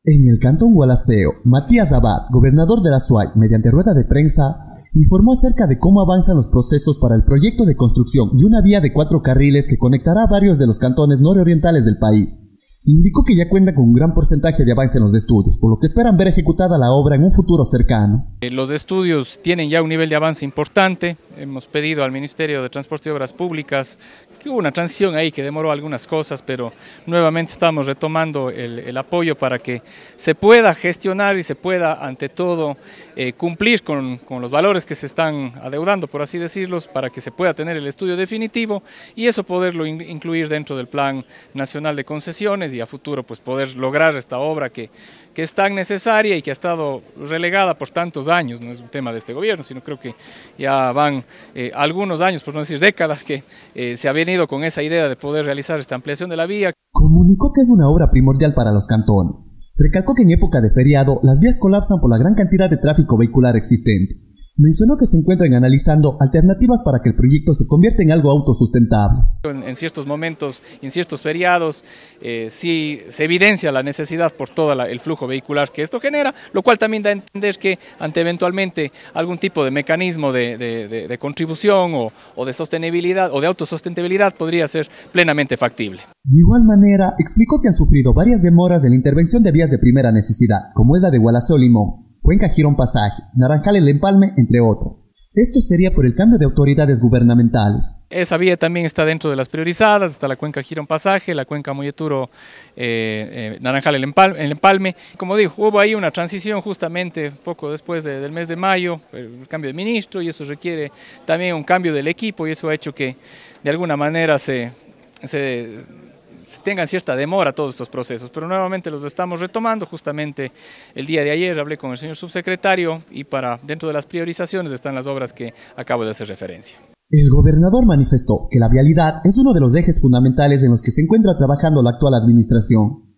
En el cantón Gualaceo, Matías Abad, gobernador de la SUAY, mediante rueda de prensa, informó acerca de cómo avanzan los procesos para el proyecto de construcción de una vía de 4 carriles que conectará a varios de los cantones nororientales del país. Indicó que ya cuenta con un gran porcentaje de avance en los estudios, por lo que esperan ver ejecutada la obra en un futuro cercano. Los estudios tienen ya un nivel de avance importante. Hemos pedido al Ministerio de Transporte y Obras Públicas, que hubo una transición ahí que demoró algunas cosas, pero nuevamente estamos retomando el apoyo para que se pueda gestionar y se pueda, ante todo, cumplir con los valores que se están adeudando, por así decirlos, para que se pueda tener el estudio definitivo y eso poderlo incluir dentro del Plan Nacional de Concesiones y a futuro pues poder lograr esta obra que es tan necesaria y que ha estado relegada por tantos años. No es un tema de este gobierno, sino creo que ya van algunos años, por no decir décadas, que se ha venido con esa idea de poder realizar esta ampliación de la vía. Comunicó que es una obra primordial para los cantones. Recalcó que en época de feriado las vías colapsan por la gran cantidad de tráfico vehicular existente. Mencionó que se encuentran analizando alternativas para que el proyecto se convierta en algo autosustentable. En ciertos momentos, en ciertos feriados, sí se evidencia la necesidad por todo el flujo vehicular que esto genera, lo cual también da a entender que ante eventualmente algún tipo de mecanismo de contribución o de sostenibilidad o de autosustentabilidad podría ser plenamente factible. De igual manera, explicó que han sufrido varias demoras en la intervención de vías de primera necesidad, como es la de Gualaceo-Limón, Cuenca-Girón Pasaje, Naranjal El Empalme, entre otros. Esto sería por el cambio de autoridades gubernamentales. Esa vía también está dentro de las priorizadas, está la Cuenca Girón Pasaje, la Cuenca Molleturo, Naranjal El Empalme. Como digo, hubo ahí una transición justamente poco después del mes de mayo, el cambio de ministro, y eso requiere también un cambio del equipo y eso ha hecho que de alguna manera tengan cierta demora todos estos procesos, pero nuevamente los estamos retomando. Justamente el día de ayer hablé con el señor subsecretario y dentro de las priorizaciones están las obras que acabo de hacer referencia. El gobernador manifestó que la vialidad es uno de los ejes fundamentales en los que se encuentra trabajando la actual administración.